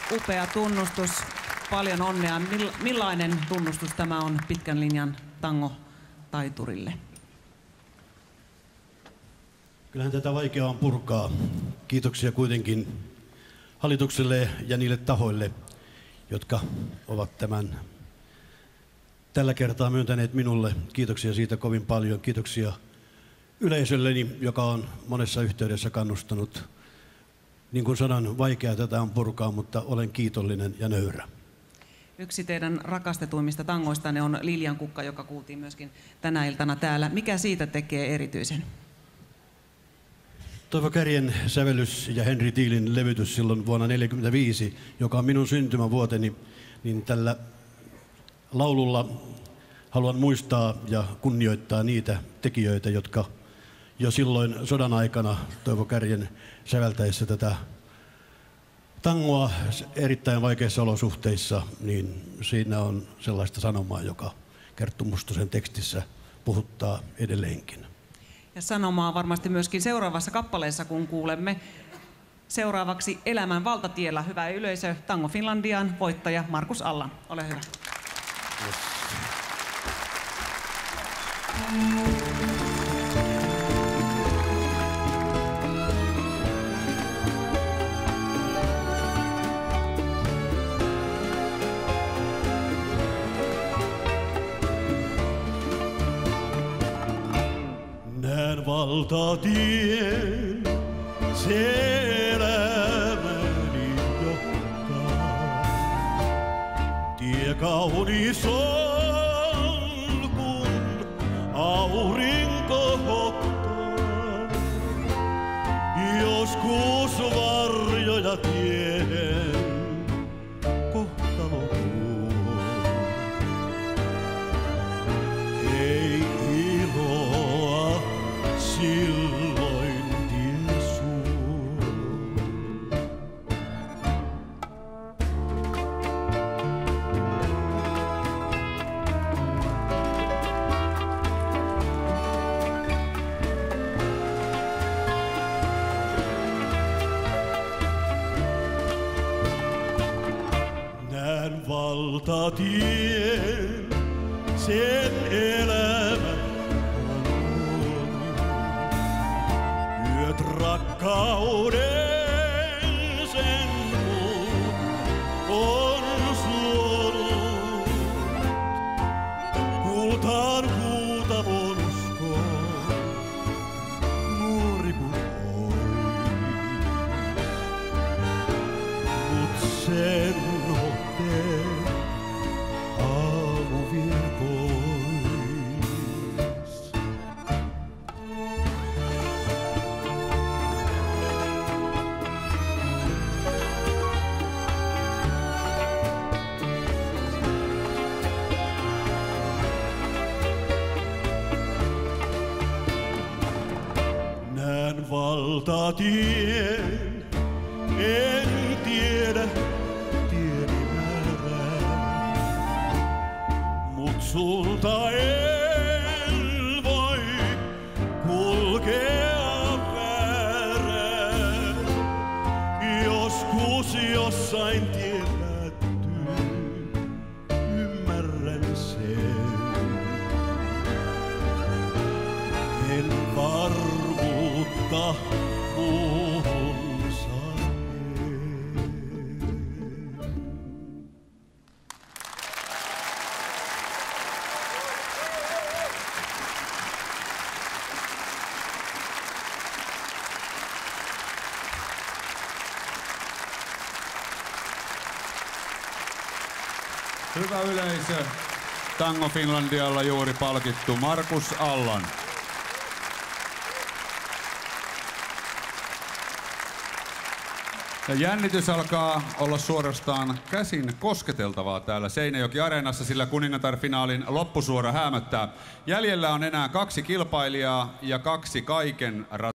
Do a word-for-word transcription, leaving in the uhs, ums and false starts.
Upea tunnustus. Paljon onnea. Millainen tunnustus tämä on pitkän linjan tangotaiturille? Kyllähän tätä vaikeaa on purkaa. Kiitoksia kuitenkin hallitukselle ja niille tahoille, jotka ovat tämän tällä kertaa myöntäneet minulle. Kiitoksia siitä kovin paljon. Kiitoksia yleisölleni, joka on monessa yhteydessä kannustanut. Niin kuin sanon, vaikeaa tätä on purkaa, mutta olen kiitollinen ja nöyrä. Yksi teidän rakastetuimmista tangoistanne on Liljan kukka, joka kuultiin myöskin tänä iltana täällä. Mikä siitä tekee erityisen? Toivo Kärjen sävellys ja Henri Tiilin levytys silloin vuonna tuhatyhdeksänsataaneljäkymmentäviisi, joka on minun syntymävuoteni, niin tällä laululla haluan muistaa ja kunnioittaa niitä tekijöitä, jotka jo silloin sodan aikana Toivo Kärjen säveltäessä tätä tangoa erittäin vaikeissa olosuhteissa, niin siinä on sellaista sanomaa, joka Kerttu Mustosen tekstissä puhuttaa edelleenkin. Ja sanomaa varmasti myöskin seuraavassa kappaleessa, kun kuulemme seuraavaksi Elämän valtatiellä. Hyvä yleisö, Tango Finlandian voittaja Markus Allan. Ole hyvä. Yes. Näen valtatien, se elämäni johtaa. Tie kaunis on, kun aurinko ottaa. Joskus varjoja tiehen kohtalo tuo. Ei iloa silloin tie suo. Näen valtatien, sen elämän on luonut. Yöt rakkauden sen muun on suonut. Kultaan huutavon uskon, nuori kun oi. Mut sen otteen aamu vie pois. Näen valtatien, en tiedä tieni määrää, mut sulta en voi kulkea väärään. Joskus jossain tien päättyy, ymmärrän sen. En varmuutta muuhun saa. Hyvä yleisö, Tango Finlandialla juuri palkittu Markus Allan. Ja jännitys alkaa olla suorastaan käsin kosketeltavaa täällä Seinäjoki-areenassa, sillä kuningatar-finaalin loppusuora häämöttää. Jäljellä on enää kaksi kilpailijaa ja kaksi kaiken